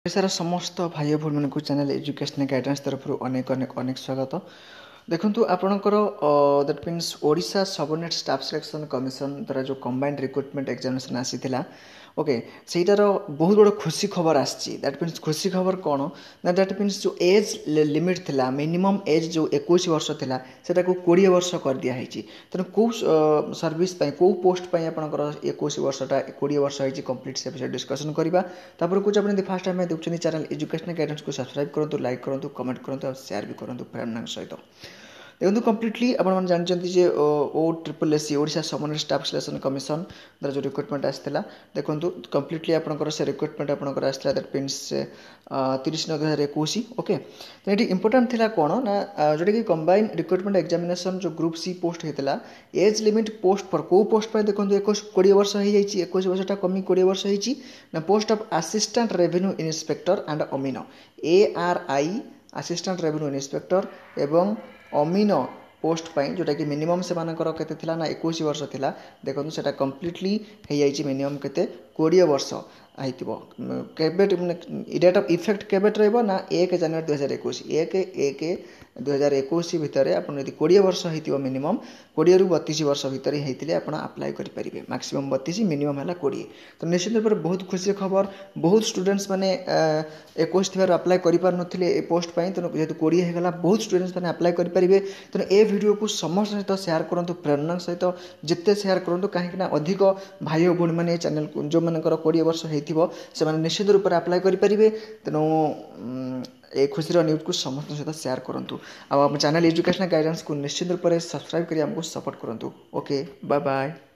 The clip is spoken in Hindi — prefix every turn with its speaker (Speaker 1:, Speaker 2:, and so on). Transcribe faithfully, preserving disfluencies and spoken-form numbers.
Speaker 1: ओडिशार समस्त भाई भूमि को चैनल एजुकेशनल गाइडेंस तरफ अनेक अनेक अनेक स्वागत। देखो आपणकर that means Odisha subordinate staff selection commission द्वारा जो कंबाइंड रिक्रुटमेंट एग्जामिनेशन आसीथिला ओके सेटार बहुत बड़ खुशी खबर आसी दैट मीन्स खुशी खबर कौन ना दैट मीन्स जो एज लिमिट थिला मिनिमम एज जो इक्कीस वर्ष थिला सेटा को बीस वर्ष कर दिया है। तेणु कौ सर्विस कौ पोस्ट आपंकर इक्कीस वर्षटा बीस वर्ष होती कंप्लीट से विषय डिस्कसन करवा। कुछ आप फास्ट टाइम देखते चैनल एजुकेशनल गाइडेंस को सब्सक्राइब करूँ, लाइक करूँ, कमेंट करूँ और शेयर भी करूँ फ्रेंड सहित। देखो कम्प्लीटली आपने जानते O triple S C Odisha subordinate staff selection commission द्वारा जो रिक्रुटमेंट आसाला देखो कम्प्लीटली आपंकर से रिक्रुटमेंट आपंकर आसाला दैट मीन्स तीस नौ दुई हजार इक्कीस ओके। तो ये इंपोर्टाट था कौन ना जोटा कि कंबाइन रिक्रुटमेंट एग्जामिनेशन जो ग्रुप सी पोस्ट होता एज लिमिट पोस्ट पर कौ पोस्ट पर देखो एक कोड़े वर्ष हो जाए इक्कीस वर्षटा कमी कोड़े वर्ष होती ना post of assistant revenue inspector and अमीन A R I assistant revenue inspector एवं अमीन पोस्ट पाई जोटा कि मिनिमम से मानकर केते थिला ना इक्कीस वर्ष थिला देखो सेटा कंप्लीटली हो जाइए मिनिमम केते बीस वर्ष आइतिबो केबे डेट ऑफ इफेक्ट केबे रहइबो ना एक जनवरी दुई हजार इक्कीस एक एक दुई हजार इक्कीस भितर आप बीस वर्ष होइतिबो मिनिमम बीस रु बत्तीस वर्ष भितर होइतिले आप अप्लाई करि परिबे मैक्सिमम बत्तीस मिनिमम हला बीस। तो निश्चित रूप से बहुत खुशी खबर बहुत स्टूडेंट्स माने इक्कीस थिबार अप्लाई करि पार नथिले ए पोस्ट पाई तेणु जेहेतु बीस हेगला बहुत स्टूडेंट्स माने अप्लाई करि परिबे। तेणु ए वीडियो को समस्त सहित शेयर करंतु प्रेरणा सहित जिते शेयर करंतु कहीं अधिक भाई और भौणी मैंने चैनल जो मानकर बीस वर्ष होइथिबो से माने निश्चित रूप से अप्लाई करि परिबे। तेणु ए खुशी न्यूज को समस्त सहित शेयर करंतु आ चैनल एजुकेशनल गाइडेंस को निश्चित रूप से सब्सक्राइब करी हमको सपोर्ट करंतु। Okay bye bye.